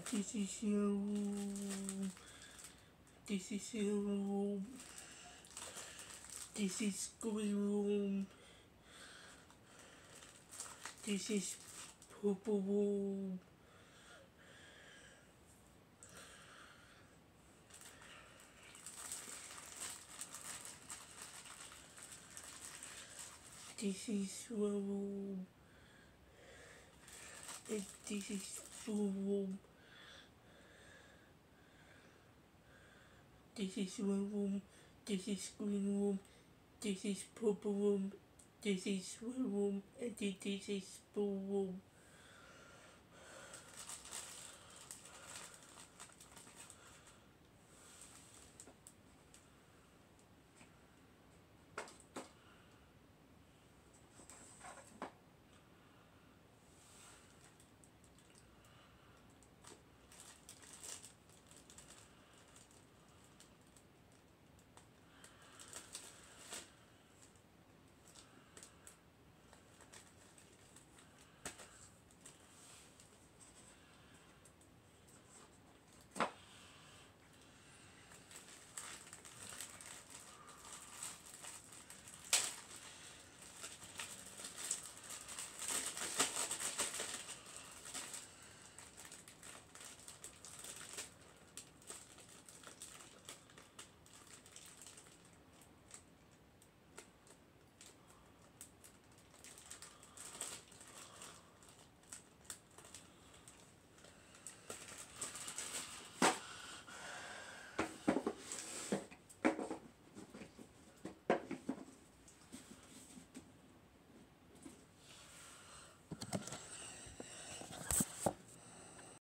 This is your room. This is your room. This is green room. This is purple room. This is your room. And this is blue room. This is your room. This is green room. This is purple room. This is red room. And this is blue room.